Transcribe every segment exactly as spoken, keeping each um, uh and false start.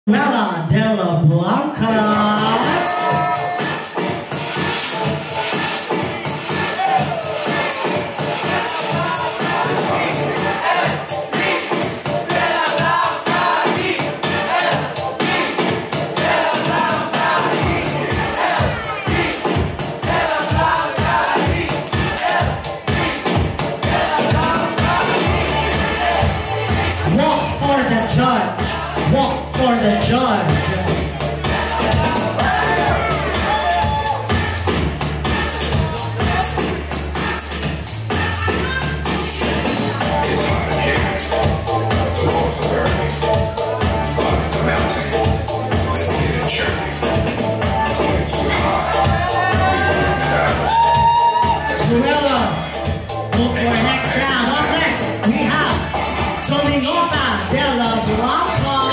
Bella Della Blanca. Walk for the judge. Cruella, move for the next round. Up next, we have Dominota Della Blanca.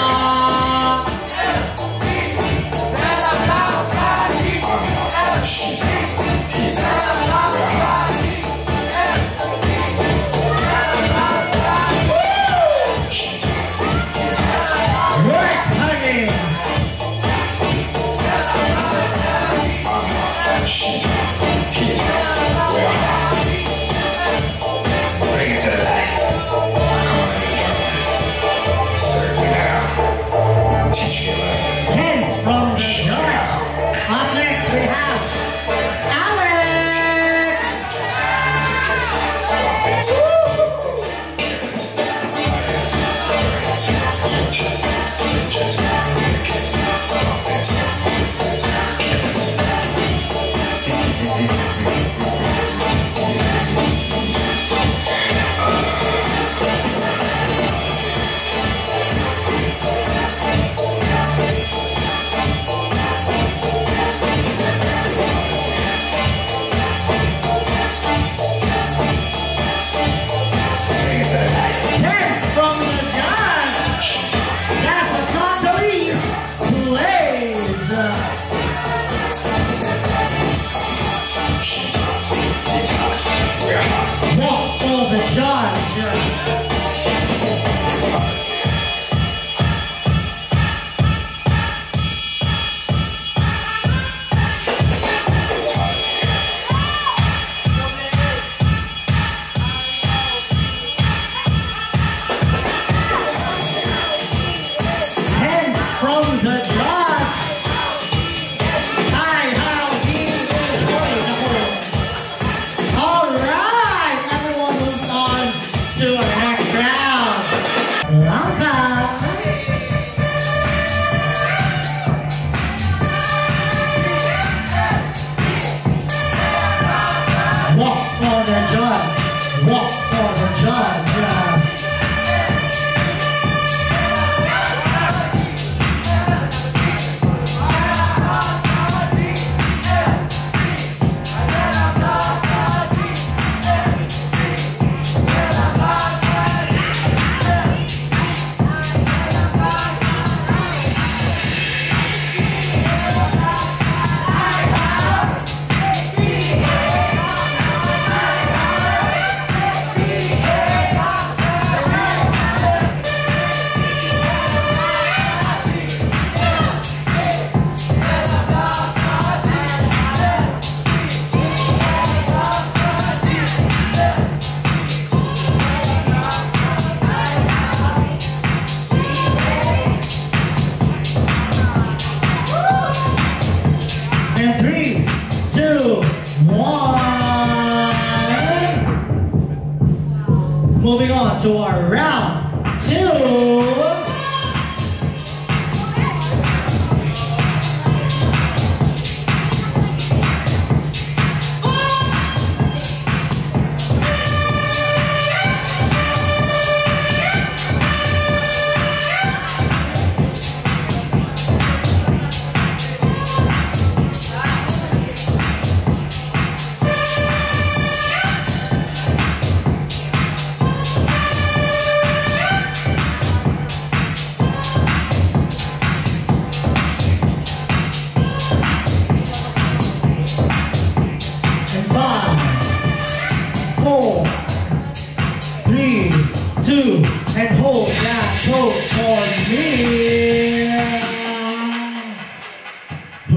Moving on to our round two.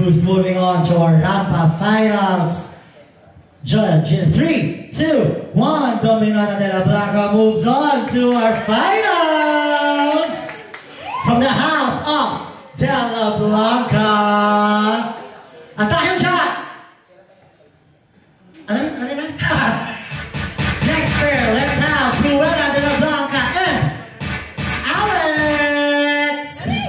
who's moving on to our Rampa Finals. Judge in three, two, one, Dominota de la Blanca moves on to our finals. From the house of De La Blanca. Ang tahong shot! Ano? Ano na? Next pair, let's have Cruella de la Blanca and Alex!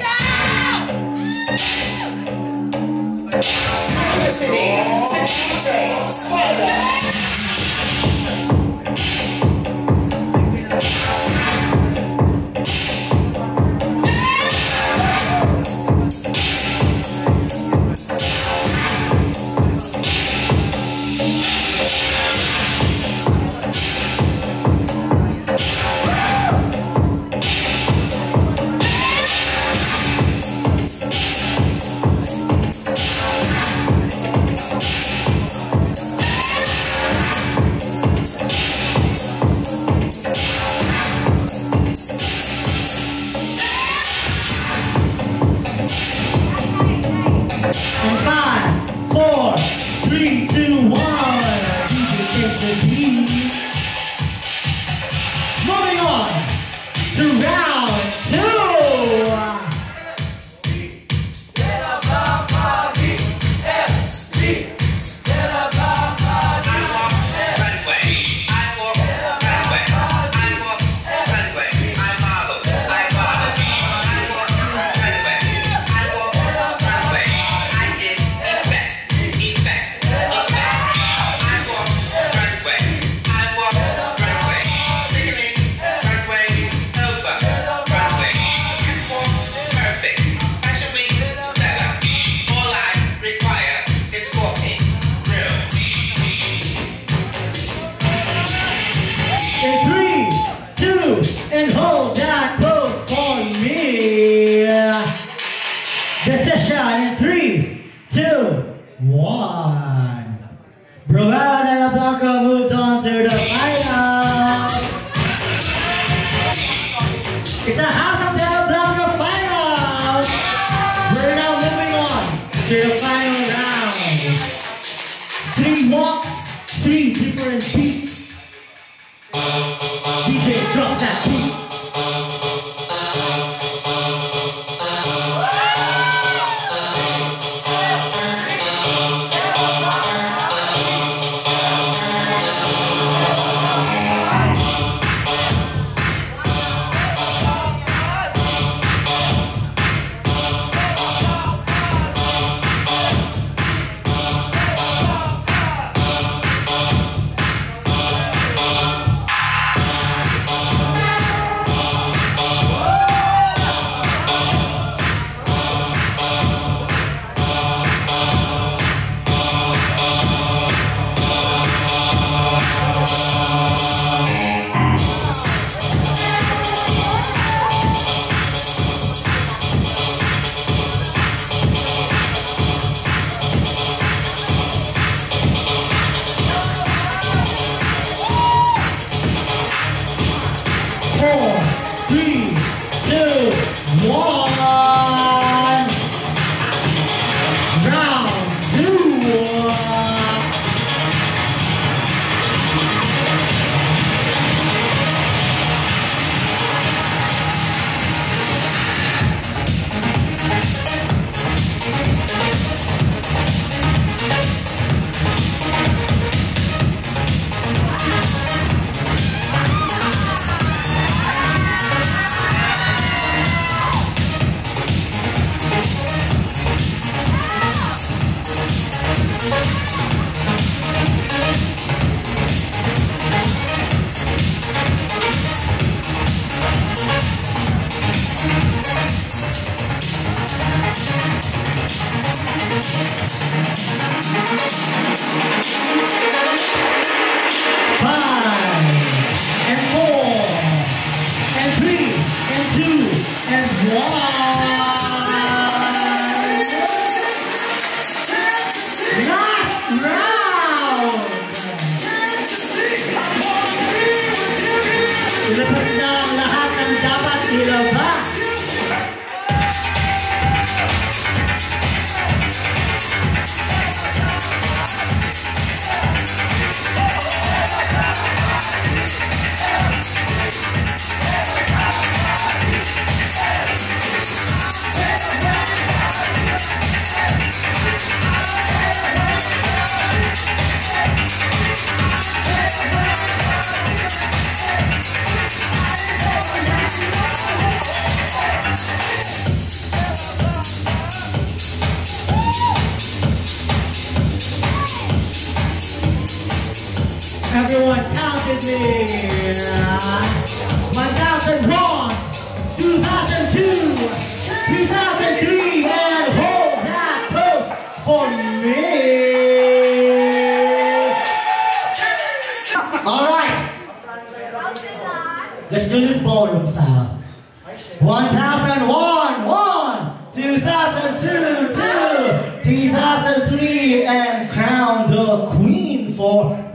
Listening to D J Spider. In three, two, one. Cruella de la Blanca moves on to the finals. It's a House of De La Blanca finals. We're now moving on to the final round. Three walks, three different beats. D J, drop that beat. Everyone count with me. one thousand one, two thousand two, three thousand three, and hold that close for me. All right. Let's do this ballroom style. one thousand one, one, two thousand two, two, three thousand three, and crown the queen for